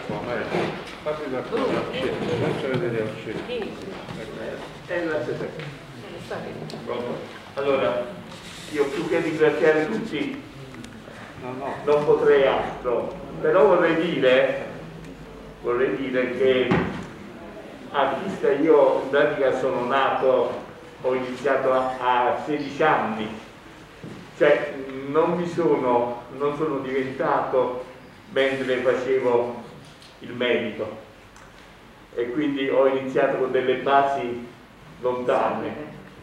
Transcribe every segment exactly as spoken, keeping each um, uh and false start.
qua, Mario. Passi da qua, faccia vedere al centro. È la stessa cosa. Allora, io più che ringraziare tutti, no, no. non potrei altro, però vorrei dire, vorrei dire che artista io in pratica sono nato, ho iniziato a, a sedici anni, cioè non mi sono, non sono diventato mentre facevo il medico e quindi ho iniziato con delle basi lontane,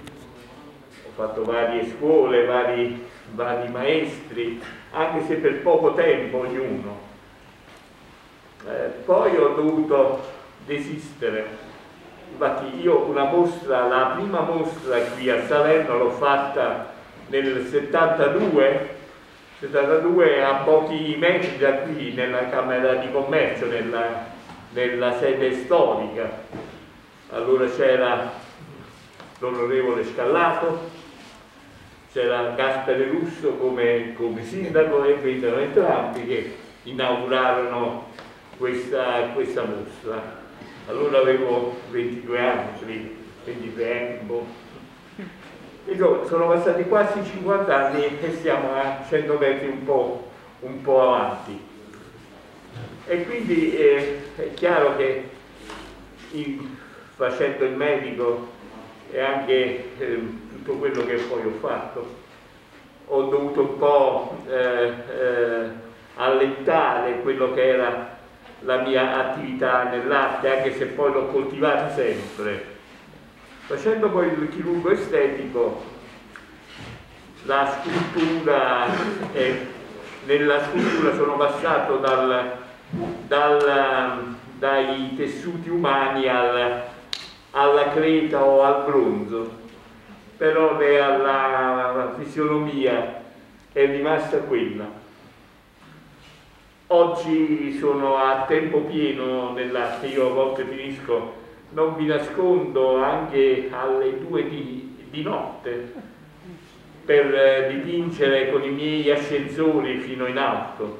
ho fatto varie scuole, vari, vari maestri, anche se per poco tempo ognuno. Eh, poi ho dovuto desistere, infatti io una mostra, la prima mostra qui a Salerno l'ho fatta nel settantadue, settantadue a pochi metri da qui, nella Camera di Commercio, nella, nella sede storica. Allora c'era l'onorevole Scallato, c'era Gaspare Russo come, come sindaco e vennero entrambi che inaugurarono questa, questa mostra. Allora avevo ventidue anni, ventitré anni, boh. Sono passati quasi cinquanta anni e siamo a cento metri un po', un po' avanti. E quindi eh, è chiaro che in, facendo il medico e anche eh, tutto quello che poi ho fatto, ho dovuto un po' eh, eh, allentare quello che era la mia attività nell'arte, anche se poi l'ho coltivata sempre. Facendo poi il chirurgo estetico, la scultura, eh, nella scultura sono passato dal, dal, dai tessuti umani al, alla creta o al bronzo, però la, la fisionomia è rimasta quella. Oggi sono a tempo pieno nell'arte, io a volte finisco, non vi nascondo, anche alle due di, di notte per eh, dipingere con i miei ascensori fino in alto.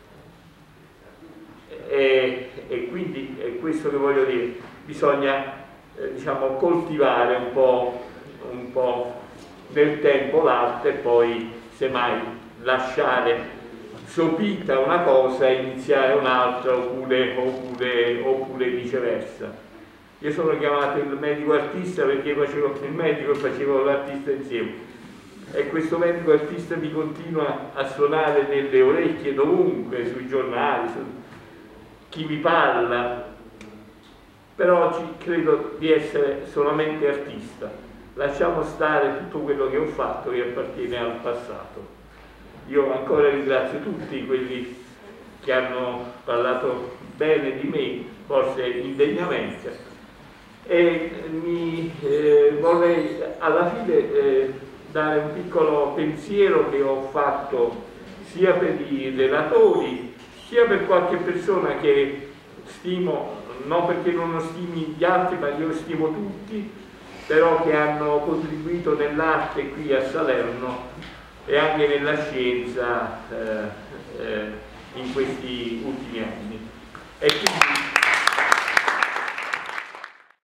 E, e quindi è questo che voglio dire, bisogna eh, diciamo, coltivare un po', un po' nel tempo l'arte e poi semmai lasciare sopita una cosa e iniziare un'altra oppure, oppure, oppure viceversa. Io sono chiamato il medico artista perché facevo il medico e facevo l'artista insieme, e questo medico artista mi continua a suonare nelle orecchie dovunque, sui giornali, su chi mi parla. Però oggi credo di essere solamente artista, lasciamo stare tutto quello che ho fatto che appartiene al passato. Io ancora ringrazio tutti quelli che hanno parlato bene di me, forse indegnamente. E mi eh, vorrei alla fine eh, dare un piccolo pensiero che ho fatto sia per i relatori sia per qualche persona che stimo, non perché non stimi gli altri, ma io stimo tutti, però che hanno contribuito nell'arte qui a Salerno e anche nella scienza eh, eh, in questi ultimi anni. E quindi